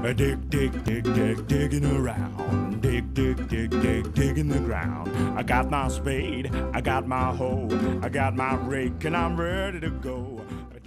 Digging around. Digging the ground. I got my spade, I got my hoe, I got my rake, and I'm ready to go.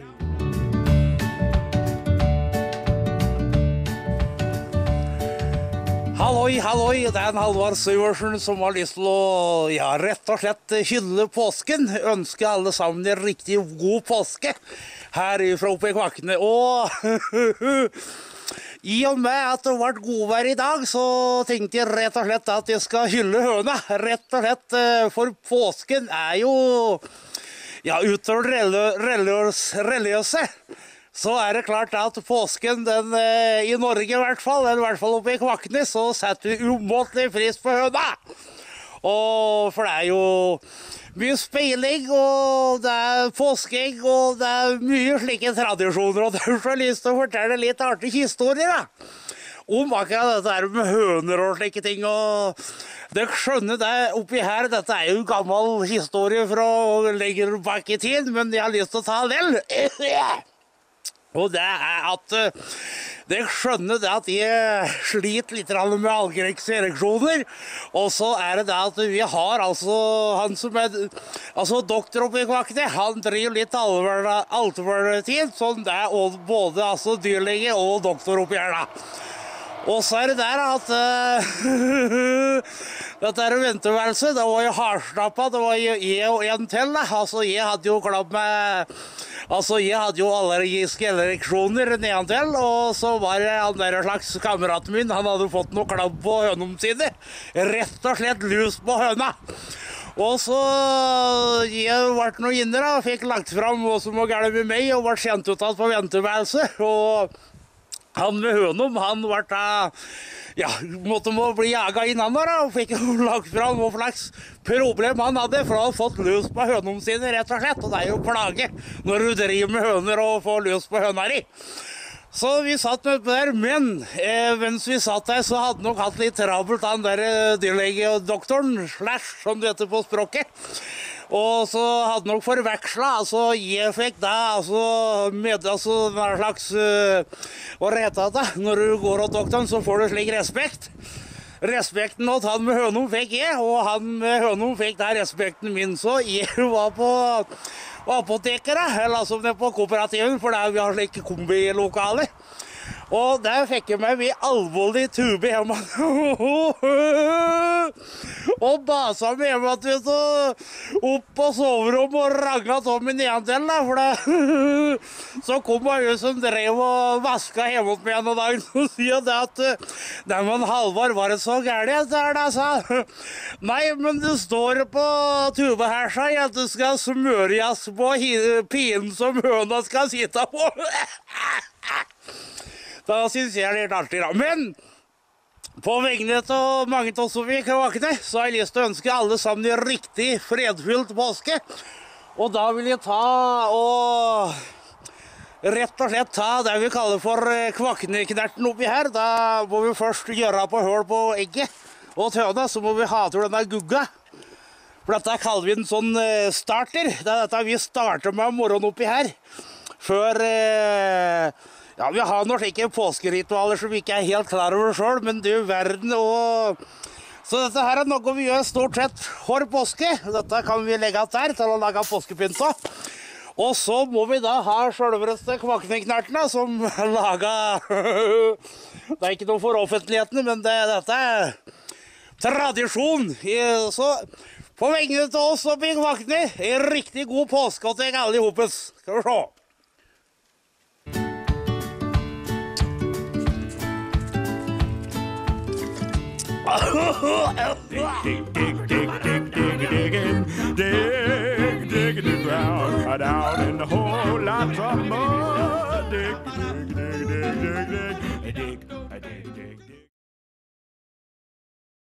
Halloi, det en Halvard Syversen som har lyst til å, rett og slett hylle påsken. Ønske alle sammen en riktig god påske her fra oppe i Kvakkene. Og i og med at det ble godvær i dag, så tenkte jeg rett og slett at jeg skal hylle høna. Rett og slett, for påsken jo, utover religiøse. Så det klart at påsken, den, i Norge i hvert fall oppe i Kvakkene, så setter vi umåtelig pris på høna. Og for det jo mye speiling, og det påskeegg, og det mye slike tradisjoner, og derfor har jeg lyst til å fortelle litt artige historier, da. Om akkurat dette her med høner og slike ting, og det skjønner det oppi her, dette jo en gammel historie fra lenger bak i tid, men jeg har lyst til å ta den. Og det at det skjønner det at jeg sliter litt med algereksreaksjoner, og så det at vi har altså han som altså doktor oppe i Kvakkene, han driver litt alternativ, sånn det både altså dyrlege og doktor oppi her da. Og så det der at dette venteværelse, det var jo hardstappa, det var jo jeg og en til da. Altså jeg hadde jo klapp med, altså jeg hadde jo allergiske ereksjoner nedantil, og så var han der slags kameraten min, han hadde fått noe klapp på hønom sine, rett og slett lus på høna. Og så jeg ble noe inne da, fikk lagt fram hva som var galt med meg, og ble kjent ut på venteværelse, og han med hønom, han ble måtte bli jaget innan der, og fikk lagt fram hva slags problem han hadde, for han hadde fått løs på hønom sine, rett og slett. Og det jo plage når du driver med høner og får løs på høna di. Så vi satt med på der, men mens vi satt der, så hadde nok hatt litt trabelt han der dyrlegedoktoren, slash, som det heter på språket. Og så hadde nok forvekslet, altså jeg fikk da, altså hva slags, hva heter det, når du går til doktoren så får du slik respekt. Respekten at han med hønom fikk jeg, og han med hønom fikk da respekten min, så jeg var på apotekere, eller altså på kooperativen, for der vi har slik kombilokale. Og der fikk jeg meg ved alvorlig tube hjemme. Og basa meg hjemme opp på soverom og ranget om min nedantil, da, for det. Så kom han som drev og vasket hjemme med en dag, og sier det at «Neimen, Halvard, var det så gærlig?» der da, sa han. «Nei, men det står på tube her, sa jeg, at det skal smørjes på pinen som høna skal sitte på.» Da synes jeg litt artig da. Men på vegne av mange av oss som vi kan vakne, så har jeg lyst til å ønske alle sammen en riktig fredfylt påske. Og da vil jeg rett og slett ta det vi kaller for Kvakkene-knerten oppi her. Da må vi først gjøre på høl på egget og tøna, så må vi ha til denne gugga. For dette kaller vi en sånn starter. Det dette vi starter med morgenen oppi her. Før vi har noen slike påskeritualer som vi ikke helt klar over selv, men det verden og... Så dette her noe vi gjør stort sett for påske. Dette kan vi legge der til å lage påskepynt på. Og så må vi da ha selveste Kvakkene-knertene som lager... Det ikke noe for offentlighetene, men dette tradisjon. Så på vegne til oss oppe i Kvakkene, en riktig god påske til alle i hopes. Skal vi se. Dig the ground, down in the hole, lots of mud. Dig.